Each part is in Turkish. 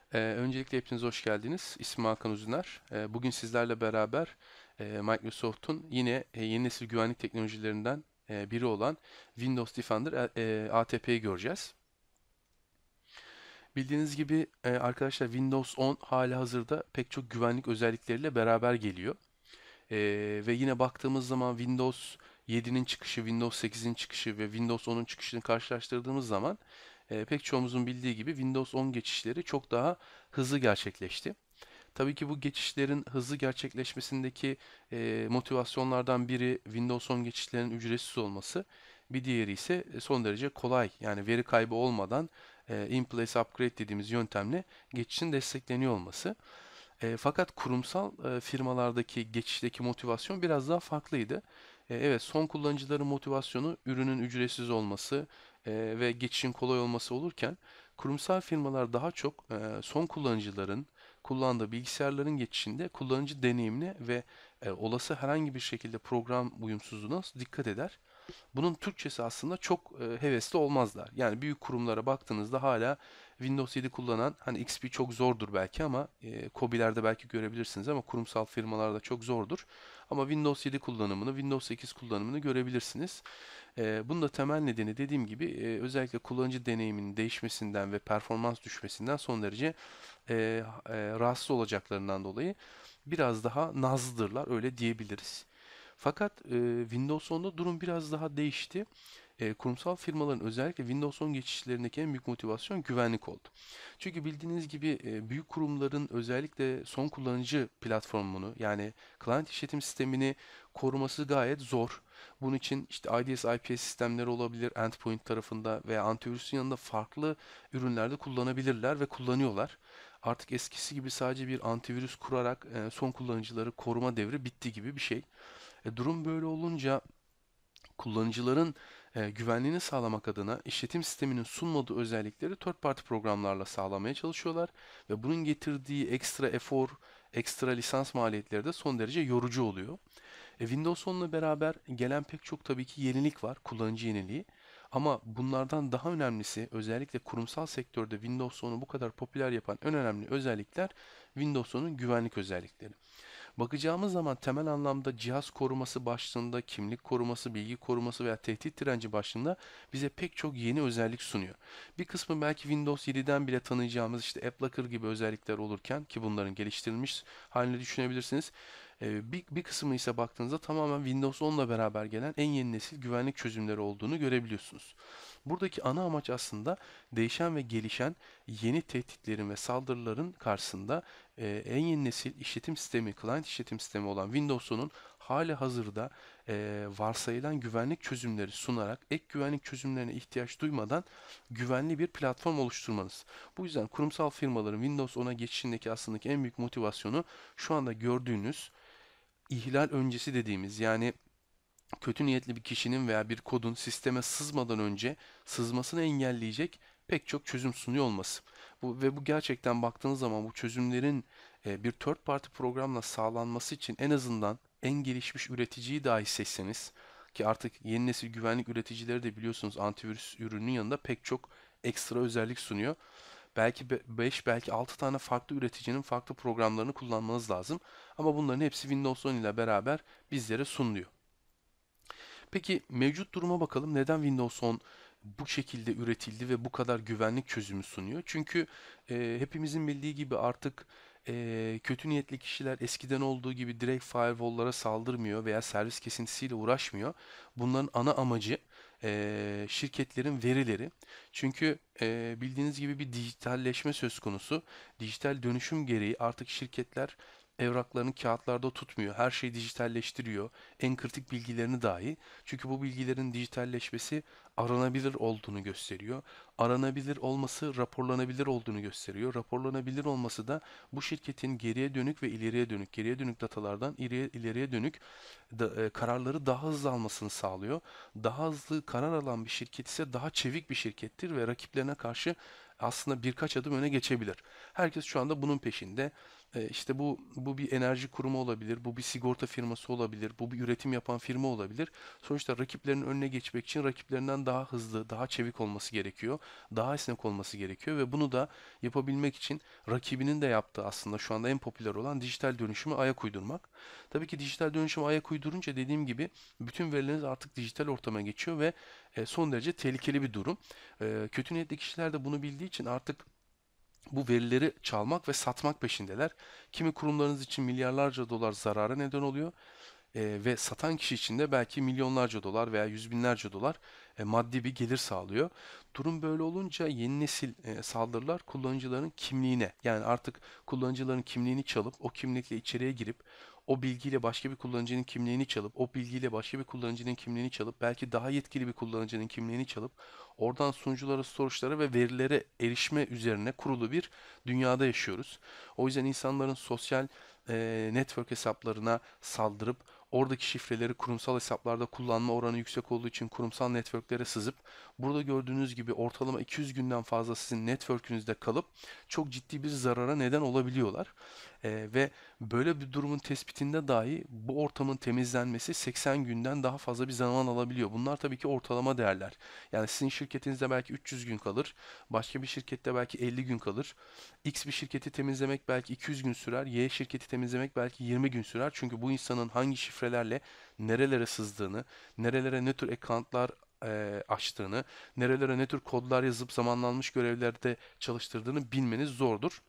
Öncelikle hepiniz hoş geldiniz. İsmim Hakan Uzuner. Bugün sizlerle beraber Microsoft'un yine yeni nesil güvenlik teknolojilerinden biri olan Windows Defender ATP'yi göreceğiz. Bildiğiniz gibi arkadaşlar Windows 10 halihazırda pek çok güvenlik özellikleriyle beraber geliyor. E, Ve yine baktığımız zaman Windows 7'nin çıkışı, Windows 8'in çıkışı ve Windows 10'un çıkışını karşılaştırdığımız zaman pek çoğumuzun bildiği gibi Windows 10 geçişleri çok daha hızlı gerçekleşti. Tabii ki bu geçişlerin hızlı gerçekleşmesindeki motivasyonlardan biri Windows 10 geçişlerinin ücretsiz olması. Bir diğeri ise son derece kolay, yani veri kaybı olmadan in-place upgrade dediğimiz yöntemle geçişin destekleniyor olması. Fakat kurumsal firmalardaki geçişteki motivasyon biraz daha farklıydı. Evet, son kullanıcıların motivasyonu ürünün ücretsiz olması ve geçişin kolay olması olurken kurumsal firmalar daha çok son kullanıcıların kullandığı bilgisayarların geçişinde kullanıcı deneyimine ve olası herhangi bir şekilde program uyumsuzluğuna dikkat eder. Bunun Türkçesi aslında çok hevesli olmazlar. Yani büyük kurumlara baktığınızda hala Windows 7 kullanan, hani XP çok zordur belki ama KOBİ'lerde belki görebilirsiniz ama kurumsal firmalarda çok zordur. Ama Windows 7 kullanımını, Windows 8 kullanımını görebilirsiniz. Bunun da temel nedeni dediğim gibi özellikle kullanıcı deneyiminin değişmesinden ve performans düşmesinden son derece rahatsız olacaklarından dolayı biraz daha nazlıdırlar, öyle diyebiliriz. Fakat Windows 10'da durum biraz daha değişti. Kurumsal firmaların özellikle Windows 10 geçişlerindeki en büyük motivasyon güvenlik oldu. Çünkü bildiğiniz gibi büyük kurumların özellikle son kullanıcı platformunu, yani client işletim sistemini koruması gayet zor. Bunun için işte IDS, IPS sistemleri olabilir endpoint tarafında veya antivirüsün yanında farklı ürünlerde kullanabilirler ve kullanıyorlar. Artık eskisi gibi sadece bir antivirüs kurarak son kullanıcıları koruma devri bitti gibi bir şey. Durum böyle olunca kullanıcıların güvenliğini sağlamak adına işletim sisteminin sunmadığı özellikleri third party programlarla sağlamaya çalışıyorlar ve bunun getirdiği ekstra efor, ekstra lisans maliyetleri de son derece yorucu oluyor. Windows 10 ile beraber gelen pek çok tabii ki yenilik var, kullanıcı yeniliği. Ama bunlardan daha önemlisi, özellikle kurumsal sektörde Windows 10'u bu kadar popüler yapan en önemli özellikler Windows 10'un güvenlik özellikleri. Bakacağımız zaman temel anlamda cihaz koruması başlığında, kimlik koruması, bilgi koruması veya tehdit direnci başlığında bize pek çok yeni özellik sunuyor. Bir kısmı belki Windows 7'den bile tanıyacağımız işte AppLocker gibi özellikler olurken, ki bunların geliştirilmiş halini düşünebilirsiniz. Bir kısmı ise baktığınızda tamamen Windows 10 ile beraber gelen en yeni nesil güvenlik çözümleri olduğunu görebiliyorsunuz. Buradaki ana amaç aslında değişen ve gelişen yeni tehditlerin ve saldırıların karşısında en yeni nesil işletim sistemi, client işletim sistemi olan Windows'un hali hazırda varsayılan güvenlik çözümleri sunarak ek güvenlik çözümlerine ihtiyaç duymadan güvenli bir platform oluşturmanız. Bu yüzden kurumsal firmaların Windows 10'a geçişindeki aslında en büyük motivasyonu şu anda gördüğünüz ihlal öncesi dediğimiz, yani kötü niyetli bir kişinin veya bir kodun sisteme sızmadan önce sızmasını engelleyecek pek çok çözüm sunuyor olması. Bu gerçekten baktığınız zaman bu çözümlerin bir third party programla sağlanması için en azından en gelişmiş üreticiyi dahi seçseniz, ki artık yeni nesil güvenlik üreticileri de biliyorsunuz antivirüs ürünün yanında pek çok ekstra özellik sunuyor. Belki 5, belki 6 tane farklı üreticinin farklı programlarını kullanmanız lazım. Ama bunların hepsi Windows 10 ile beraber bizlere sunuluyor. Peki mevcut duruma bakalım. Neden Windows 10 bu şekilde üretildi ve bu kadar güvenlik çözümü sunuyor? Çünkü hepimizin bildiği gibi artık kötü niyetli kişiler eskiden olduğu gibi direkt firewall'lara saldırmıyor veya servis kesintisiyle uğraşmıyor. Bunların ana amacı şirketlerin verileri. Çünkü bildiğiniz gibi bir dijitalleşme söz konusu. Dijital dönüşüm gereği artık şirketler evraklarını kağıtlarda tutmuyor. Her şeyi dijitalleştiriyor, en kritik bilgilerini dahi. Çünkü bu bilgilerin dijitalleşmesi aranabilir olduğunu gösteriyor. Aranabilir olması raporlanabilir olduğunu gösteriyor. Raporlanabilir olması da bu şirketin geriye dönük ve ileriye dönük, geriye dönük datalardan ileriye dönük kararları daha hızlı almasını sağlıyor. Daha hızlı karar alan bir şirket ise daha çevik bir şirkettir ve rakiplerine karşı aslında birkaç adım öne geçebilir. Herkes şu anda bunun peşinde. İşte bu bir enerji kurumu olabilir, bu bir sigorta firması olabilir, bu bir üretim yapan firma olabilir. Sonuçta rakiplerinin önüne geçmek için rakiplerinden daha hızlı, daha çevik olması gerekiyor, daha esnek olması gerekiyor ve bunu da yapabilmek için rakibinin de yaptığı aslında şu anda en popüler olan dijital dönüşümü ayak uydurmak. Tabii ki dijital dönüşümü ayak uydurunca dediğim gibi bütün verileriniz artık dijital ortama geçiyor ve son derece tehlikeli bir durum. Kötü niyetli kişiler de bunu bildiği için artık bu verileri çalmak ve satmak peşindeler. Kimi kurumlarınız için milyarlarca dolar zarara neden oluyor ve satan kişi için de belki milyonlarca dolar veya yüz binlerce dolar maddi bir gelir sağlıyor. Durum böyle olunca yeni nesil saldırılar kullanıcıların kimliğine, yani artık kullanıcıların kimliğini çalıp o kimlikle içeriye girip o bilgiyle başka bir kullanıcının kimliğini çalıp o bilgiyle başka bir kullanıcının kimliğini çalıp belki daha yetkili bir kullanıcının kimliğini çalıp oradan sunuculara, storage'lara ve verilere erişme üzerine kurulu bir dünyada yaşıyoruz. O yüzden insanların sosyal network hesaplarına saldırıp oradaki şifreleri kurumsal hesaplarda kullanma oranı yüksek olduğu için kurumsal networklere sızıp burada gördüğünüz gibi ortalama 200 günden fazla sizin network'ünüzde kalıp çok ciddi bir zarara neden olabiliyorlar. Ve böyle bir durumun tespitinde dahi bu ortamın temizlenmesi 80 günden daha fazla bir zaman alabiliyor. Bunlar tabii ki ortalama değerler. Yani sizin şirketinizde belki 300 gün kalır, başka bir şirkette belki 50 gün kalır. X bir şirketi temizlemek belki 200 gün sürer, Y şirketi temizlemek belki 20 gün sürer. Çünkü bu insanın hangi şifrelerle nerelere sızdığını, nerelere ne tür accountlar açtığını, nerelere ne tür kodlar yazıp zamanlanmış görevlerde çalıştırdığını bilmeniz zordur.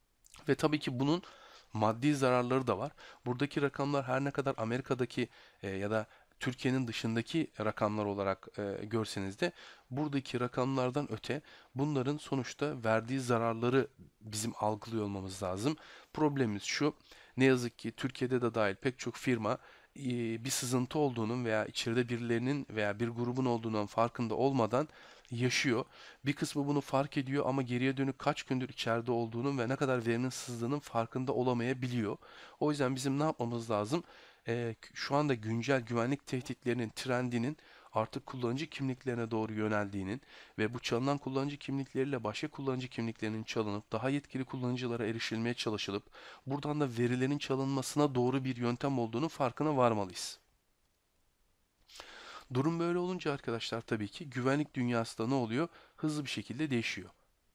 Ve tabii ki bunun maddi zararları da var. Buradaki rakamlar her ne kadar Amerika'daki ya da Türkiye'nin dışındaki rakamlar olarak görseniz de buradaki rakamlardan öte bunların sonuçta verdiği zararları bizim algılıyor olmamız lazım. Problemimiz şu, ne yazık ki Türkiye'de de dahil pek çok firma bir sızıntı olduğunun veya içeride birilerinin veya bir grubun olduğunun farkında olmadan yaşıyor. Bir kısmı bunu fark ediyor ama geriye dönük kaç gündür içeride olduğunun ve ne kadar verinin sızdığının farkında olamayabiliyor. O yüzden bizim ne yapmamız lazım? Şu anda güncel güvenlik tehditlerinin trendinin artık kullanıcı kimliklerine doğru yöneldiğinin ve bu çalınan kullanıcı kimlikleriyle başka kullanıcı kimliklerinin çalınıp daha yetkili kullanıcılara erişilmeye çalışılıp buradan da verilerin çalınmasına doğru bir yöntem olduğunu farkına varmalıyız. Durum böyle olunca arkadaşlar tabii ki güvenlik dünyası da ne oluyor? Hızlı bir şekilde değişiyor.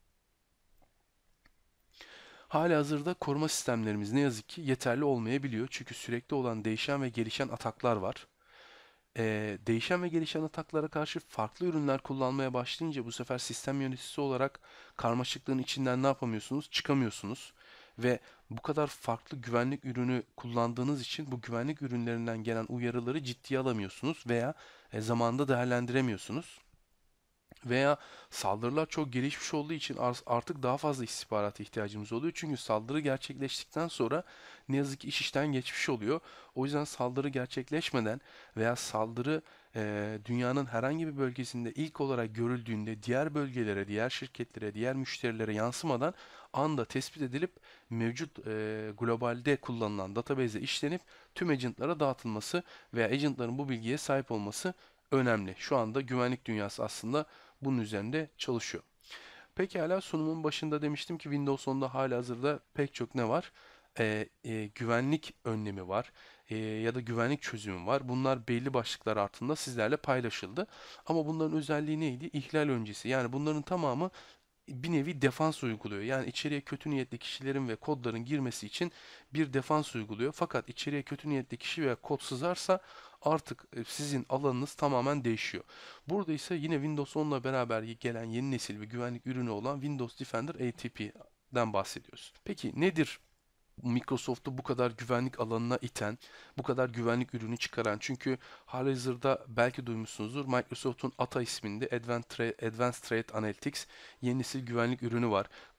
Halihazırda koruma sistemlerimiz ne yazık ki yeterli olmayabiliyor. Çünkü sürekli olan değişen ve gelişen ataklar var. Değişen ve gelişen ataklara karşı farklı ürünler kullanmaya başlayınca bu sefer sistem yöneticisi olarak karmaşıklığın içinden ne yapamıyorsunuz? Çıkamıyorsunuz. Ve bu kadar farklı güvenlik ürünü kullandığınız için bu güvenlik ürünlerinden gelen uyarıları ciddiye alamıyorsunuz veya zamanında değerlendiremiyorsunuz. Veya saldırılar çok gelişmiş olduğu için artık daha fazla istihbarata ihtiyacımız oluyor. Çünkü saldırı gerçekleştikten sonra ne yazık ki iş işten geçmiş oluyor. O yüzden saldırı gerçekleşmeden veya saldırı dünyanın herhangi bir bölgesinde ilk olarak görüldüğünde diğer bölgelere, diğer şirketlere, diğer müşterilere yansımadan anda tespit edilip mevcut globalde kullanılan database'e işlenip tüm agentlara dağıtılması veya agentların bu bilgiye sahip olması önemli. Şu anda güvenlik dünyası aslında bunun üzerinde çalışıyor. Pekala, sunumun başında demiştim ki Windows 10'da halihazırda pek çok ne var? Güvenlik önlemi var ya da güvenlik çözümü var. Bunlar belli başlıklar altında sizlerle paylaşıldı. Ama bunların özelliği neydi? İhlal öncesi. Yani bunların tamamı bir nevi defans uyguluyor. Yani içeriye kötü niyetli kişilerin ve kodların girmesi için bir defans uyguluyor. Fakat içeriye kötü niyetli kişi veya kod sızarsa artık sizin alanınız tamamen değişiyor. Burada ise yine Windows 10 ile beraber gelen yeni nesil bir güvenlik ürünü olan Windows Defender ATP'den bahsediyoruz. Peki nedir Microsoft'u bu kadar güvenlik alanına iten, bu kadar güvenlik ürünü çıkaran? Çünkü halihazırda belki duymuşsunuzdur, Microsoft'un ATA isminde Advanced Threat Analytics yeni nesil güvenlik ürünü var.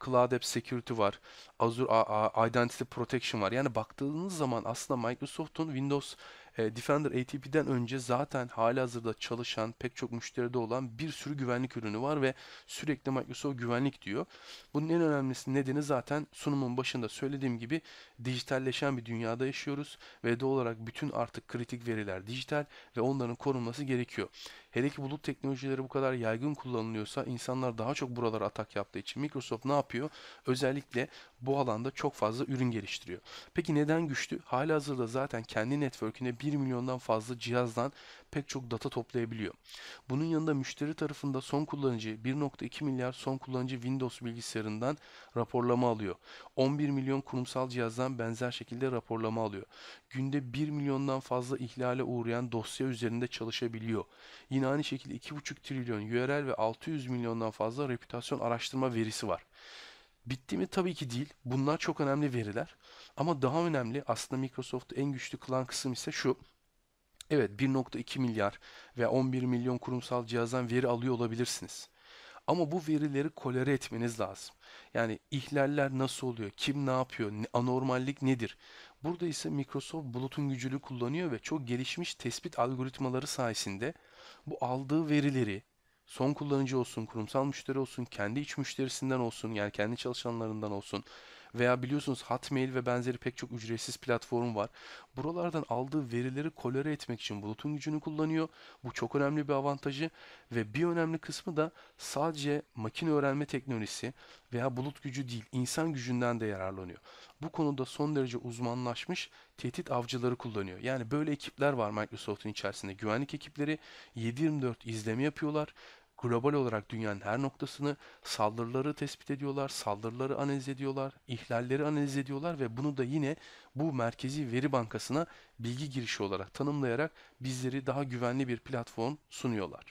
Cloud App Security var, Azure Identity Protection var. Yani baktığınız zaman aslında Microsoft'un Windows Defender ATP'den önce zaten halihazırda çalışan, pek çok müşteride olan bir sürü güvenlik ürünü var ve sürekli Microsoft güvenlik diyor. Bunun en önemlisi nedeni zaten sunumun başında söylediğim gibi dijitalleşen bir dünyada yaşıyoruz ve doğal olarak bütün artık kritik veriler dijital ve onların korunması gerekiyor. Hele ki bulut teknolojileri bu kadar yaygın kullanılıyorsa insanlar daha çok buralara atak yaptığı için Microsoft ne yapıyor? Özellikle bu alanda çok fazla ürün geliştiriyor. Peki neden güçlü? Halihazırda zaten kendi network'üne 1 milyondan fazla cihazdan pek çok data toplayabiliyor. Bunun yanında müşteri tarafında son kullanıcı 1,2 milyar son kullanıcı Windows bilgisayarından raporlama alıyor. 11 milyon kurumsal cihazdan benzer şekilde raporlama alıyor. Günde 1 milyondan fazla ihlale uğrayan dosya üzerinde çalışabiliyor. Yine aynı şekilde 2,5 trilyon URL ve 600 milyondan fazla reputasyon araştırma verisi var. Bitti mi? Tabii ki değil. Bunlar çok önemli veriler. Ama daha önemli aslında Microsoft'u en güçlü kılan kısım ise şu. Evet, 1,2 milyar ve 11 milyon kurumsal cihazdan veri alıyor olabilirsiniz. Ama bu verileri kolere etmeniz lazım. Yani ihlaller nasıl oluyor? Kim ne yapıyor? Anormallik nedir? Burada ise Microsoft bulutun gücünü kullanıyor ve çok gelişmiş tespit algoritmaları sayesinde bu aldığı verileri son kullanıcı olsun, kurumsal müşteri olsun, kendi iç müşterisinden olsun, yani kendi çalışanlarından olsun veya biliyorsunuz Hotmail ve benzeri pek çok ücretsiz platform var. Buralardan aldığı verileri kolere etmek için bulutun gücünü kullanıyor. Bu çok önemli bir avantajı ve bir önemli kısmı da sadece makine öğrenme teknolojisi veya bulut gücü değil, insan gücünden de yararlanıyor. Bu konuda son derece uzmanlaşmış tehdit avcıları kullanıyor. Yani böyle ekipler var Microsoft'un içerisinde. Güvenlik ekipleri 7/24 izleme yapıyorlar. Global olarak dünyanın her noktasını saldırıları tespit ediyorlar, saldırıları analiz ediyorlar, ihlalleri analiz ediyorlar ve bunu da yine bu merkezi veri bankasına bilgi girişi olarak tanımlayarak bizleri daha güvenli bir platform sunuyorlar.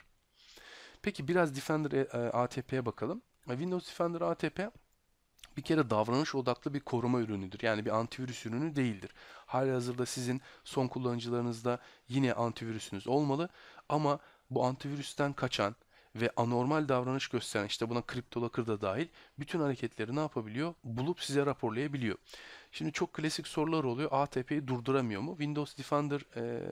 Peki biraz Defender ATP'ye bakalım. Windows Defender ATP bir kere davranış odaklı bir koruma ürünüdür. Yani bir antivirüs ürünü değildir. Halihazırda sizin son kullanıcılarınızda yine antivirüsünüz olmalı ama bu antivirüsten kaçan ve anormal davranış gösteren, işte buna CryptoLocker da dahil, bütün hareketleri ne yapabiliyor? Bulup size raporlayabiliyor. Şimdi çok klasik sorular oluyor. ATP'yi durduramıyor mu? Windows Defender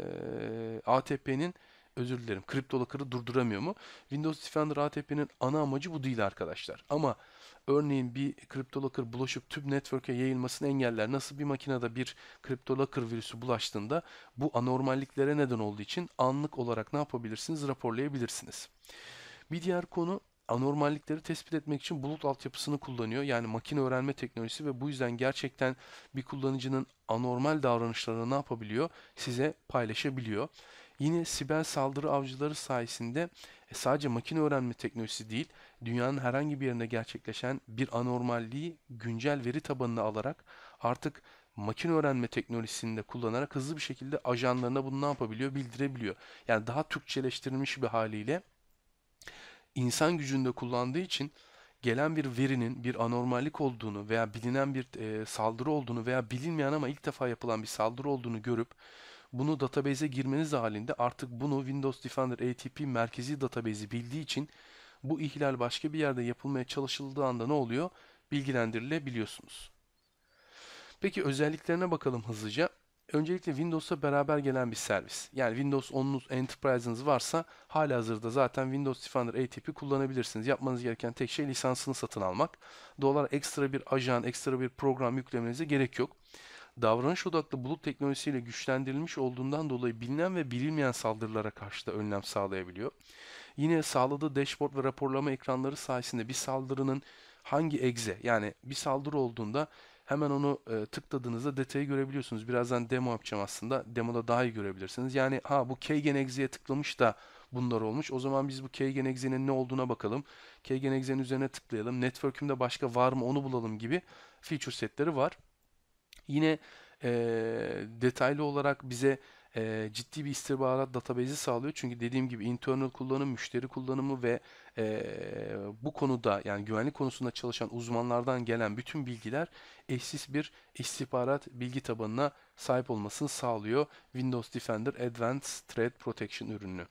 ATP'nin, özür dilerim, CryptoLocker'ı durduramıyor mu? Windows Defender ATP'nin ana amacı bu değil arkadaşlar. Ama örneğin bir CryptoLocker bulaşıp tüm network'e yayılmasını engeller. Nasıl bir makinede bir CryptoLocker virüsü bulaştığında bu anormalliklere neden olduğu için anlık olarak ne yapabilirsiniz? Raporlayabilirsiniz. Bir diğer konu, anormallikleri tespit etmek için bulut altyapısını kullanıyor. Yani makine öğrenme teknolojisi ve bu yüzden gerçekten bir kullanıcının anormal davranışlarını ne yapabiliyor? Size paylaşabiliyor. Yine siber saldırı avcıları sayesinde sadece makine öğrenme teknolojisi değil, dünyanın herhangi bir yerinde gerçekleşen bir anormalliği güncel veri tabanına alarak artık makine öğrenme teknolojisini de kullanarak hızlı bir şekilde ajanlarına bunu ne yapabiliyor? Bildirebiliyor. Yani daha Türkçeleştirilmiş bir haliyle insan gücünde kullandığı için gelen bir verinin bir anormallik olduğunu veya bilinen bir saldırı olduğunu veya bilinmeyen ama ilk defa yapılan bir saldırı olduğunu görüp bunu database'e girmeniz halinde artık bunu Windows Defender ATP merkezi database'i bildiği için bu ihlal başka bir yerde yapılmaya çalışıldığı anda ne oluyor? Bilgilendirilebiliyorsunuz. Peki özelliklerine bakalım hızlıca. Öncelikle Windows'a beraber gelen bir servis. Yani Windows 10'unuz, Enterprise'ınız varsa halihazırda zaten Windows Defender ATP kullanabilirsiniz. Yapmanız gereken tek şey lisansını satın almak. Doğal olarak ekstra bir ajan, ekstra bir program yüklemenize gerek yok. Davranış odaklı bulut teknolojisiyle güçlendirilmiş olduğundan dolayı bilinen ve bilinmeyen saldırılara karşı da önlem sağlayabiliyor. Yine sağladığı dashboard ve raporlama ekranları sayesinde bir saldırının hangi egze, yani bir saldırı olduğunda hemen onu tıkladığınızda detayı görebiliyorsunuz. Birazdan demo yapacağım aslında. Demoda daha iyi görebilirsiniz. Yani ha, bu Keygen egzeye tıklamış da bunlar olmuş. O zaman biz bu Keygen egzenin ne olduğuna bakalım. Keygen egzenin üzerine tıklayalım. Network'ümde başka var mı onu bulalım gibi feature setleri var. Yine detaylı olarak bize ciddi bir istihbarat database'i sağlıyor. Çünkü dediğim gibi internal kullanım, müşteri kullanımı ve bu konuda, yani güvenlik konusunda çalışan uzmanlardan gelen bütün bilgiler eşsiz bir istihbarat bilgi tabanına sahip olmasını sağlıyor Windows Defender Advanced Threat Protection ürünü.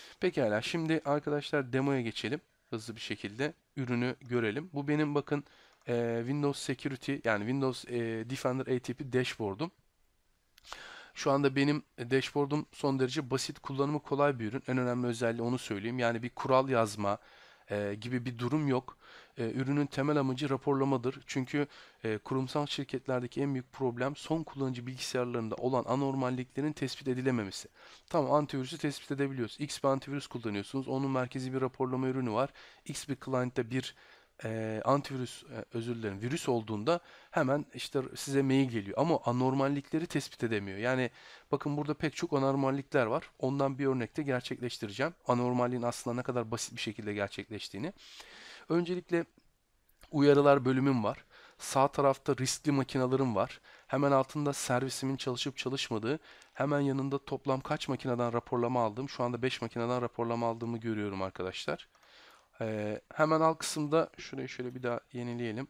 Pekala, şimdi arkadaşlar demoya geçelim. Hızlı bir şekilde ürünü görelim. Bu benim, bakın, Windows Security yani Windows Defender ATP dashboard'um. Şu anda benim dashboard'um son derece basit, kullanımı kolay bir ürün. En önemli özelliği onu söyleyeyim. Yani bir kural yazma gibi bir durum yok. Ürünün temel amacı raporlamadır. Çünkü kurumsal şirketlerdeki en büyük problem son kullanıcı bilgisayarlarında olan anormalliklerin tespit edilememesi. Tamam, antivirüsü tespit edebiliyoruz. X bir antivirüs kullanıyorsunuz. Onun merkezi bir raporlama ürünü var. X bir client'te bir antivirüs, özür dilerim, virüs olduğunda hemen işte size mail geliyor. Ama anormallikleri tespit edemiyor. Yani bakın, burada pek çok anormallikler var. Ondan bir örnekte gerçekleştireceğim. Anormalliğin aslında ne kadar basit bir şekilde gerçekleştiğini. Öncelikle uyarılar bölümüm var. Sağ tarafta riskli makinalarım var. Hemen altında servisimin çalışıp çalışmadığı, hemen yanında toplam kaç makineden raporlama aldığım, şu anda 5 makineden raporlama aldığımı görüyorum arkadaşlar. Hemen alt kısımda şurayı şöyle bir daha yenileyelim.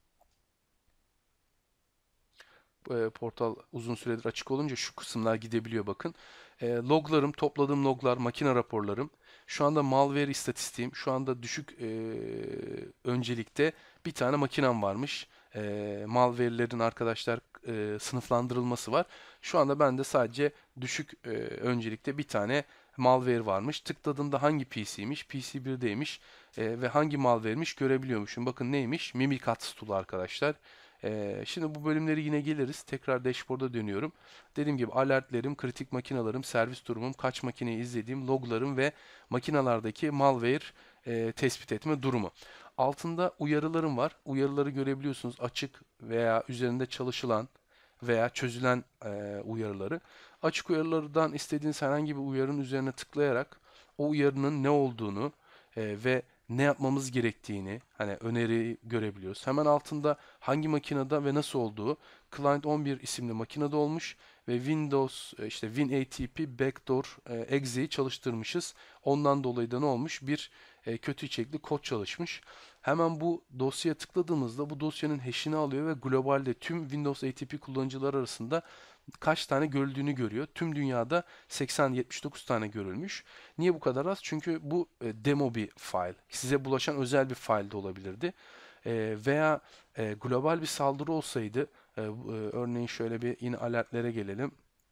Portal uzun süredir açık olunca şu kısımlar gidebiliyor, bakın. Loglarım, topladığım loglar, makine raporlarım. Şu anda malware istatistiğim. Şu anda düşük öncelikte bir tane makinem varmış. Malware'lerin arkadaşlar sınıflandırılması var. Şu anda bende sadece düşük öncelikte bir tane malware varmış. Tıkladığımda hangi PC'ymiş? PC 1'deymiş. Ve hangi malware'miş görebiliyormuşum. Bakın neymiş? Mimikatz tool arkadaşlar. Şimdi bu bölümleri yine geliriz. Tekrar dashboard'a dönüyorum. Dediğim gibi alertlerim, kritik makinalarım, servis durumum, kaç makineyi izlediğim, loglarım ve makinalardaki malware tespit etme durumu. Altında uyarılarım var. Uyarıları görebiliyorsunuz. Açık veya üzerinde çalışılan veya çözülen uyarıları. Açık uyarılardan istediğiniz herhangi bir uyarının üzerine tıklayarak o uyarının ne olduğunu ve ne yapmamız gerektiğini, hani öneri görebiliyoruz. Hemen altında hangi makinede ve nasıl olduğu, Client 11 isimli makinede olmuş ve Windows işte WinATP Backdoor exe'yi çalıştırmışız. Ondan dolayı da ne olmuş? Bir kötü içerikli kod çalışmış. Hemen bu dosyaya tıkladığımızda bu dosyanın hash'ini alıyor ve globalde tüm Windows ATP kullanıcılar arasında kaç tane görüldüğünü görüyor. Tüm dünyada 80-79 tane görülmüş. Niye bu kadar az? Çünkü bu demo bir file. Size bulaşan özel bir file de olabilirdi. Veya global bir saldırı olsaydı, örneğin şöyle bir yine alertlere gelelim.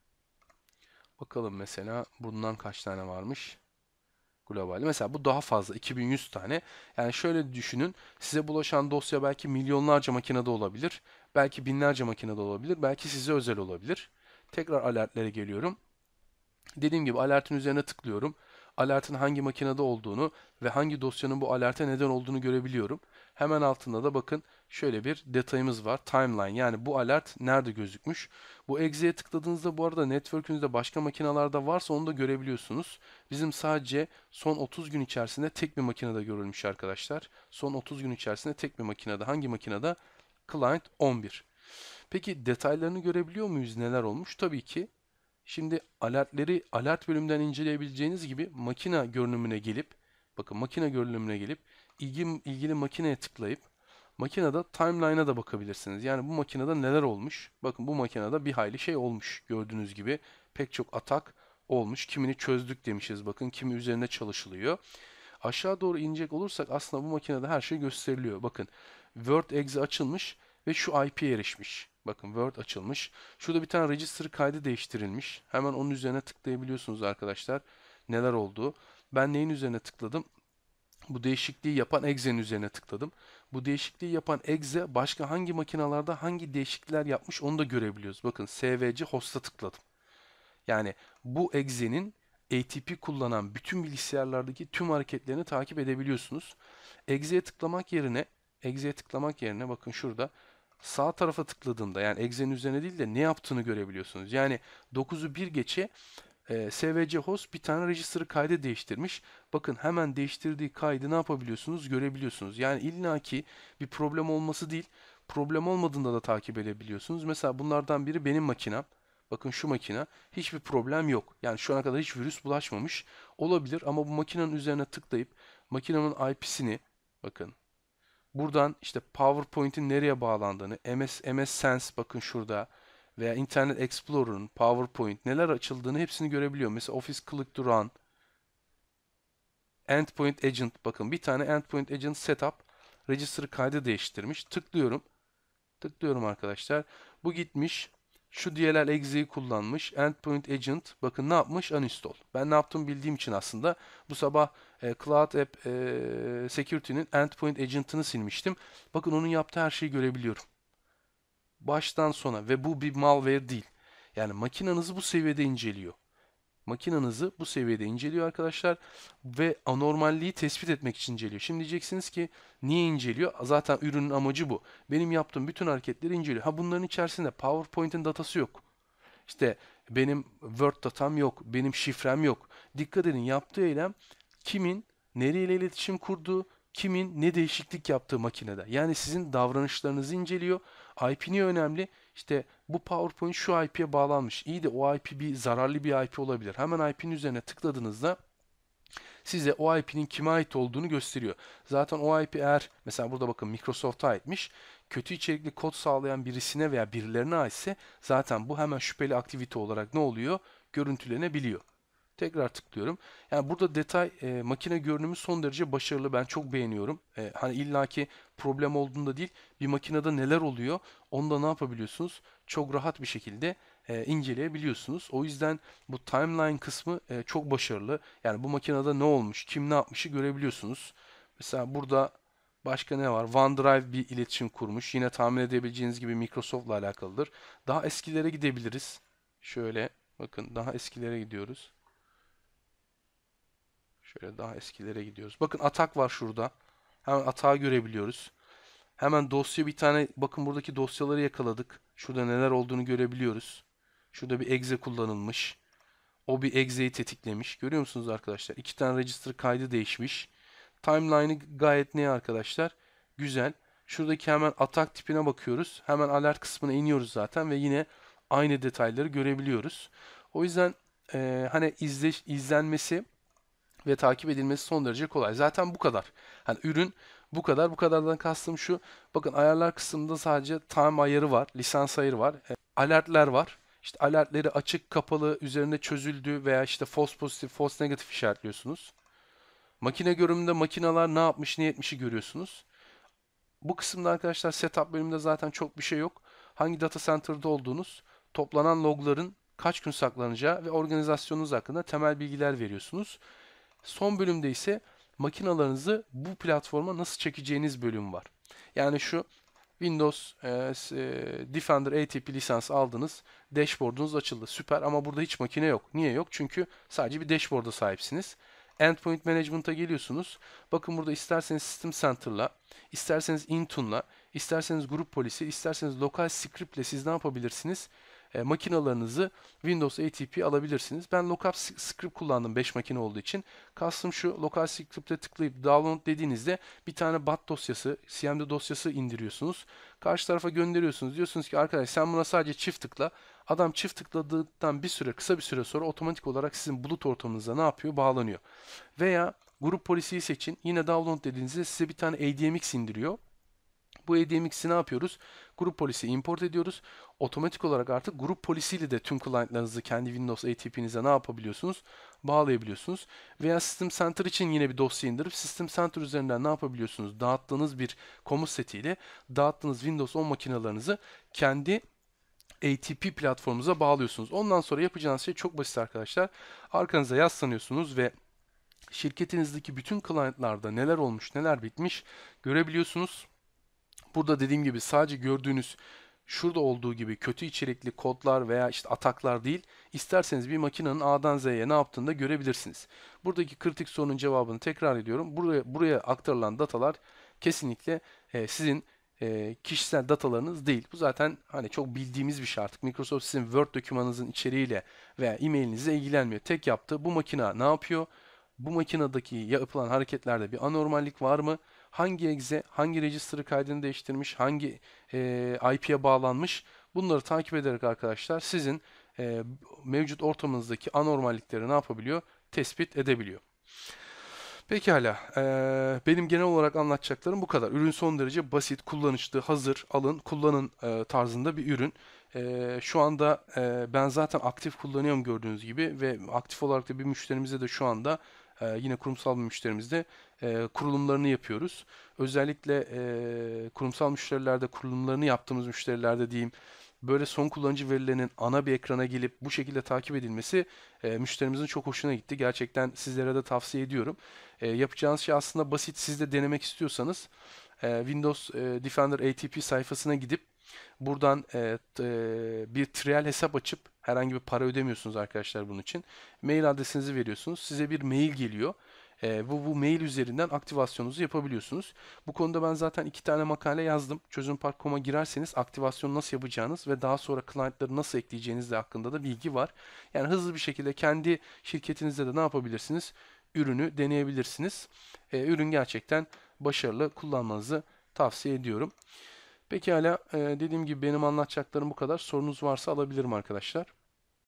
Bakalım mesela bundan kaç tane varmış? Globalde. Mesela bu daha fazla, 2100 tane. Yani şöyle düşünün, size bulaşan dosya belki milyonlarca makinede olabilir. Belki binlerce makinede olabilir. Belki size özel olabilir. Tekrar alertlere geliyorum. Dediğim gibi alertin üzerine tıklıyorum. Alertin hangi makinede olduğunu ve hangi dosyanın bu alerte neden olduğunu görebiliyorum. Hemen altında da bakın şöyle bir detayımız var. Timeline, yani bu alert nerede gözükmüş. Bu exe'ye tıkladığınızda bu arada network'ünüzde başka makinalarda varsa onu da görebiliyorsunuz. Bizim sadece son 30 gün içerisinde tek bir makinede görülmüş arkadaşlar. Son 30 gün içerisinde tek bir makinede. Hangi makinede? Client 11. Peki detaylarını görebiliyor muyuz? Neler olmuş? Tabii ki. Şimdi alertleri alert bölümünden inceleyebileceğiniz gibi makine görünümüne gelip, bakın makine görünümüne gelip ilgili makineye tıklayıp makinede timeline'a da bakabilirsiniz. Yani bu makinede neler olmuş? Bakın bu makinede bir hayli şey olmuş. Gördüğünüz gibi pek çok atak olmuş. Kimini çözdük demişiz. Bakın kimi üzerine çalışılıyor. Aşağı doğru inecek olursak aslında bu makinede her şey gösteriliyor. Bakın Word exe açılmış ve şu IP'ye erişmiş. Bakın Word açılmış. Şurada bir tane register kaydı değiştirilmiş. Hemen onun üzerine tıklayabiliyorsunuz arkadaşlar. Neler olduğu. Ben neyin üzerine tıkladım? Bu değişikliği yapan exe'nin üzerine tıkladım. Bu değişikliği yapan exe başka hangi makinalarda hangi değişiklikler yapmış onu da görebiliyoruz. Bakın svc host'a tıkladım. Yani bu exe'nin ATP kullanan bütün bilgisayarlardaki tüm hareketlerini takip edebiliyorsunuz. Exe'ye tıklamak yerine bakın şurada sağ tarafa tıkladığımda, yani exe'nin üzerine değil de ne yaptığını görebiliyorsunuz. Yani 9'u 1 geçe svc host bir tane register'ı kaydı değiştirmiş. Bakın hemen değiştirdiği kaydı ne yapabiliyorsunuz? Görebiliyorsunuz. Yani illaki bir problem olması değil, problem olmadığında da takip edebiliyorsunuz. Mesela bunlardan biri benim makinem. Bakın şu makine, hiçbir problem yok. Yani şu ana kadar hiç virüs bulaşmamış olabilir ama bu makinenin üzerine tıklayıp makinenin IP'sini, bakın buradan işte PowerPoint'in nereye bağlandığını, MS Sense bakın şurada veya Internet Explorer'ın, PowerPoint neler açıldığını hepsini görebiliyor. Mesela Office Click to Run, Endpoint Agent, bakın bir tane Endpoint Agent Setup register kaydı değiştirmiş. Tıklıyorum. Tıklıyorum arkadaşlar. Bu gitmiş. Şu DLL exe'yi kullanmış. Endpoint agent bakın ne yapmış? Uninstall. Ben ne yaptığımı bildiğim için aslında bu sabah Cloud App Security'nin endpoint agent'ını silmiştim. Bakın onun yaptığı her şeyi görebiliyorum. Baştan sona ve bu bir malware değil. Yani makinanızı bu seviyede inceliyor. Makinanızı bu seviyede inceliyor arkadaşlar ve anormalliği tespit etmek için inceliyor. Şimdi diyeceksiniz ki niye inceliyor? Zaten ürünün amacı bu. Benim yaptığım bütün hareketleri inceliyor. Ha bunların içerisinde PowerPoint'in datası yok. İşte benim Word datam yok, benim şifrem yok. Dikkat edin yaptığı eylem kimin nereyle iletişim kurduğu, kimin ne değişiklik yaptığı makinede. Yani sizin davranışlarınızı inceliyor. IP niye önemli? İşte bu PowerPoint şu IP'ye bağlanmış. İyi de o IP bir zararlı bir IP olabilir. Hemen IP'nin üzerine tıkladığınızda size o IP'nin kime ait olduğunu gösteriyor. Zaten o IP eğer mesela burada bakın Microsoft'a aitmiş. Kötü içerikli kod sağlayan birisine veya birilerine aitse zaten bu hemen şüpheli aktivite olarak ne oluyor? Görüntülenebiliyor. Tekrar tıklıyorum. Yani burada detay makine görünümü son derece başarılı. Ben çok beğeniyorum. Hani illaki problem olduğunda değil, bir makinede neler oluyor, onu da ne yapabiliyorsunuz? Çok rahat bir şekilde inceleyebiliyorsunuz. O yüzden bu timeline kısmı çok başarılı. Yani bu makinede ne olmuş, kim ne yapmışı görebiliyorsunuz. Mesela burada başka ne var? OneDrive bir iletişim kurmuş. Yine tahmin edebileceğiniz gibi Microsoft'la alakalıdır. Daha eskilere gidebiliriz. Şöyle bakın daha eskilere gidiyoruz. Şöyle daha eskilere gidiyoruz. Bakın atak var şurada. Hemen atağı görebiliyoruz. Hemen dosya bir tane bakın buradaki dosyaları yakaladık. Şurada neler olduğunu görebiliyoruz. Şurada bir exe kullanılmış. O bir exe'yi tetiklemiş. Görüyor musunuz arkadaşlar? İki tane register kaydı değişmiş. Timeline'ı gayet ne arkadaşlar? Güzel. Şuradaki hemen atak tipine bakıyoruz. Hemen alert kısmına iniyoruz zaten ve yine aynı detayları görebiliyoruz. O yüzden hani izlenmesi ve takip edilmesi son derece kolay. Zaten bu kadar. Hani ürün bu kadar. Bu kadardan kastım şu. Bakın ayarlar kısmında sadece time ayarı var. Lisans ayarı var. Alertler var. İşte alertleri açık, kapalı, üzerinde çözüldü veya işte false pozitif, false negatif işaretliyorsunuz. Makine görünümünde makineler ne yapmış, ne etmişi görüyorsunuz. Bu kısımda arkadaşlar setup bölümünde zaten çok bir şey yok. Hangi data center'da olduğunuz, toplanan logların kaç gün saklanacağı ve organizasyonunuz hakkında temel bilgiler veriyorsunuz. Son bölümde ise makinalarınızı bu platforma nasıl çekeceğiniz bölüm var. Yani şu Windows Defender ATP lisans aldınız. Dashboard'unuz açıldı. Süper ama burada hiç makine yok. Niye yok? Çünkü sadece bir dashboard'a sahipsiniz. Endpoint Management'a geliyorsunuz. Bakın burada isterseniz System Center'la, isterseniz Intune'la, isterseniz Group Policy, isterseniz Local Script'le siz ne yapabilirsiniz? Makinalarınızı Windows ATP alabilirsiniz. Ben Local Script kullandım 5 makine olduğu için. Kastım şu, Local Script'e tıklayıp download dediğinizde bir tane bat dosyası, CMD dosyası indiriyorsunuz. Karşı tarafa gönderiyorsunuz. Diyorsunuz ki arkadaş sen buna sadece çift tıkla. Adam çift tıkladıktan bir süre, kısa bir süre sonra otomatik olarak sizin bulut ortamınıza ne yapıyor? Bağlanıyor. Veya grup polisiyi seçin. Yine download dediğinizde size bir tane ADMX indiriyor. Bu ADMX'i ne yapıyoruz? Grup polisi import ediyoruz. Otomatik olarak artık grup polisiyle de tüm client'larınızı kendi Windows ATP'nize ne yapabiliyorsunuz? Bağlayabiliyorsunuz. Veya System Center için yine bir dosya indirip System Center üzerinden ne yapabiliyorsunuz? Dağıttığınız bir komut setiyle dağıttığınız Windows 10 makinalarınızı kendi ATP platformunuza bağlıyorsunuz. Ondan sonra yapacağınız şey çok basit arkadaşlar. Arkanıza yaslanıyorsunuz ve şirketinizdeki bütün client'larda neler olmuş, neler bitmiş görebiliyorsunuz. Burada dediğim gibi sadece gördüğünüz şurada olduğu gibi kötü içerikli kodlar veya işte ataklar değil, isterseniz bir makinenin A'dan Z'ye ne yaptığını da görebilirsiniz. Buradaki kritik sorunun cevabını tekrar ediyorum. Buraya aktarılan datalar kesinlikle sizin kişisel datalarınız değil. Bu zaten hani çok bildiğimiz bir şey artık. Microsoft sizin Word dokümanınızın içeriğiyle veya e-mailinizle ilgilenmiyor. Tek yaptığı bu makine ne yapıyor? Bu makinedeki yapılan hareketlerde bir anormallik var mı? Hangi exe, hangi register'ı kaydını değiştirmiş, hangi IP'ye bağlanmış? Bunları takip ederek arkadaşlar sizin mevcut ortamınızdaki anormallikleri ne yapabiliyor? Tespit edebiliyor. Pekala. Benim genel olarak anlatacaklarım bu kadar. Ürün son derece basit, kullanışlı, hazır, alın, kullanın tarzında bir ürün. Şu anda ben zaten aktif kullanıyorum gördüğünüz gibi ve aktif olarak da bir müşterimize de şu anda yine kurumsal bir müşterimizde kurulumlarını yapıyoruz. Özellikle kurumsal müşterilerde, kurulumlarını yaptığımız müşterilerde diyeyim, böyle son kullanıcı verilerinin ana bir ekrana gelip bu şekilde takip edilmesi müşterimizin çok hoşuna gitti. Gerçekten sizlere de tavsiye ediyorum. Yapacağınız şey aslında basit. Siz de denemek istiyorsanız Windows Defender ATP sayfasına gidip buradan bir trial hesap açıp, herhangi bir para ödemiyorsunuz arkadaşlar bunun için. Mail adresinizi veriyorsunuz. Size bir mail geliyor. Bu mail üzerinden aktivasyonunuzu yapabiliyorsunuz. Bu konuda ben zaten 2 tane makale yazdım. Çözümpark.com'a girerseniz aktivasyonu nasıl yapacağınız ve daha sonra client'ları nasıl ekleyeceğiniz de hakkında da bilgi var. Yani hızlı bir şekilde kendi şirketinizde de ne yapabilirsiniz? Ürünü deneyebilirsiniz. Ürün gerçekten başarılı, kullanmanızı tavsiye ediyorum. Pekala, dediğim gibi benim anlatacaklarım bu kadar. Sorunuz varsa alabilirim arkadaşlar.